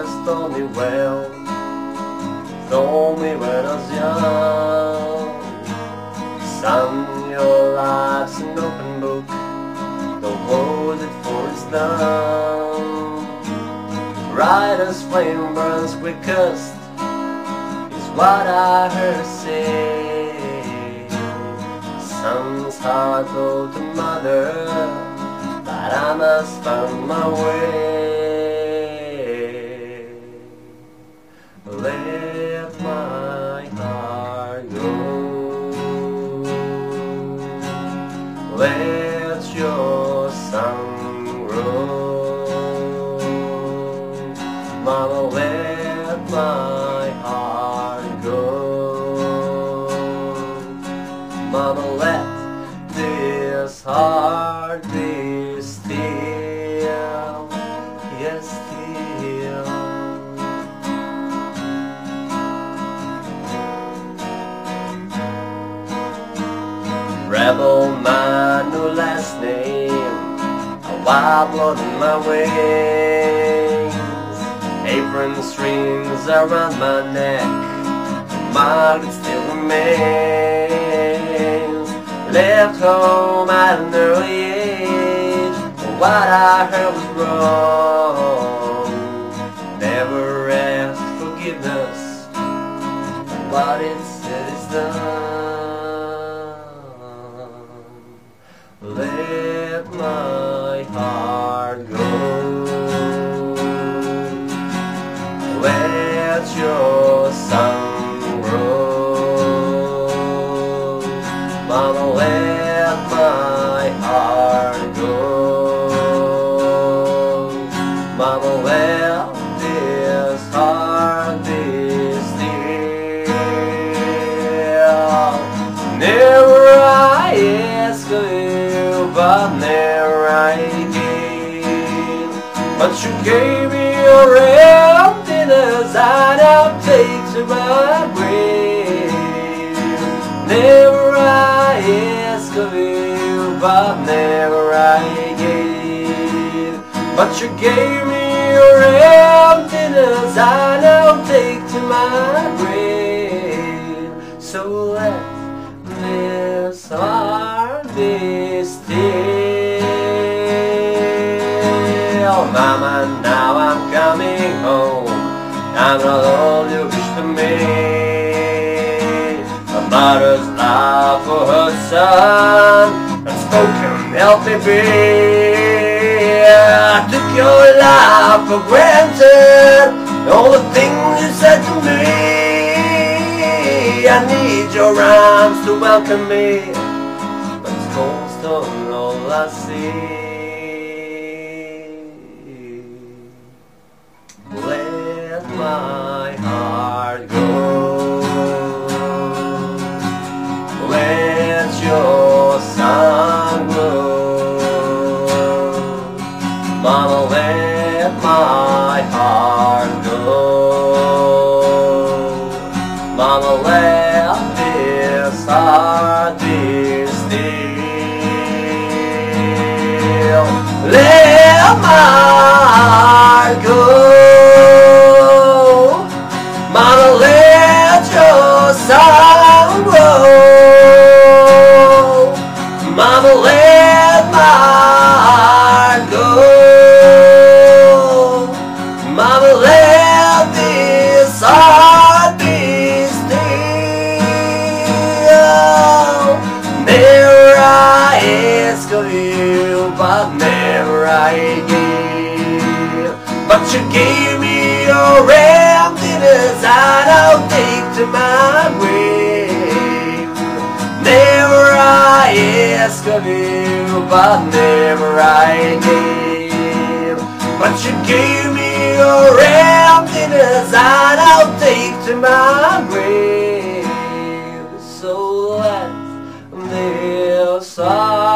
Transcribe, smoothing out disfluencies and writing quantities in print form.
always told me well, told me when I was young. Son, your life's an open book, don't close it for it's done. Brightest flame burns quickest, is what I heard say. Son's heart told to mother that I must find my way. Let my heart go, let your sun grow. Mama, let my heart go. Mama, let this heart be still, yes, still. Rebel man, no last name, a wild blood in my veins. Apron strings around my neck, Margaret still remains. Left home at an early age, what I heard was wrong. Never asked forgiveness, what it said is done. Let my heart go, let your sun grow. Mama, let my heart go. Mama, let this heart be still. Never I ask of you, but never I did. But you gave me your emptiness, and I'll take to my grave. Never I ask of you, but never I gave. But you gave me your emptiness, and I'll take to my grave. So let this heart be still. Mama, now I'm coming home, I'm not all you wish to me. A mother's love for her son, unspoken, help me be. I took your love for granted, all the things you said to me. I need your arms to welcome me, but it's gone all I see. Let my heart go, let your sun grow. Mama, let my heart go. Mama, let this heart be still. Let my heart go. Mama, let your sun grow. Mama, let my heart go. Mama, let this heart be still. Never I ask of you, but never I give. But you gave me your emptiness, and I'll take to my grave. Never I ask of you, but never I gave. But you gave me your emptiness, and I'll take to my grave. So let this heart